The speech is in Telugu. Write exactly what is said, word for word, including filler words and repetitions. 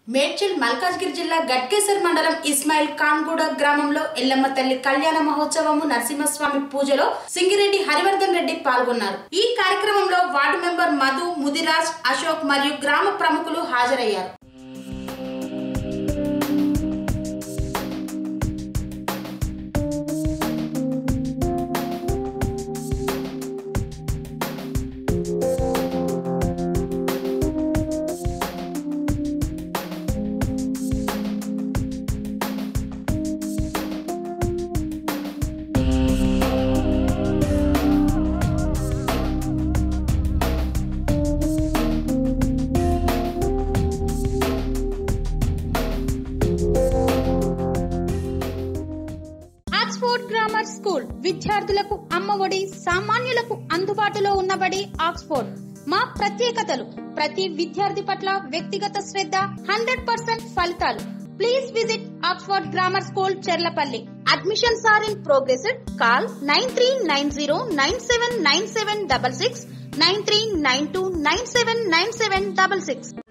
మేడ్చల్ మల్కాజ్గిరి జిల్లా గట్కేసర్ మండలం ఇస్మాయిల్ ఖాన్గూడ గ్రామంలో ఎల్లమ్మ తల్లి కళ్యాణ మహోత్సవము నరసింహస్వామి పూజలో సింగిరెడ్డి హరివర్ధన్ రెడ్డి పాల్గొన్నారు. ఈ కార్యక్రమంలో వార్డు మెంబర్ మధు, ముదిరాజ్, అశోక్ మరియు గ్రామ ప్రముఖులు హాజరయ్యారు. ఆక్స్ఫోర్డ్ గ్రామర్ స్కూల్ విద్యార్థులకు అమ్మఒడి, సామాన్యులకు అందుబాటులో ఉన్నబడి ఆక్స్ఫోర్డ్. మా ప్రత్యేకతలు: ప్రతి విద్యార్థి పట్ల వ్యక్తిగత శ్రద్ధ, హండ్రెడ్ పర్సెంట్ ఫలితాలు. Please visit Oxford grammar school, Cherlapalli. Admissions are in progress. Call nine three nine zero nine seven nine seven double six, nine three nine two nine seven nine seven double six.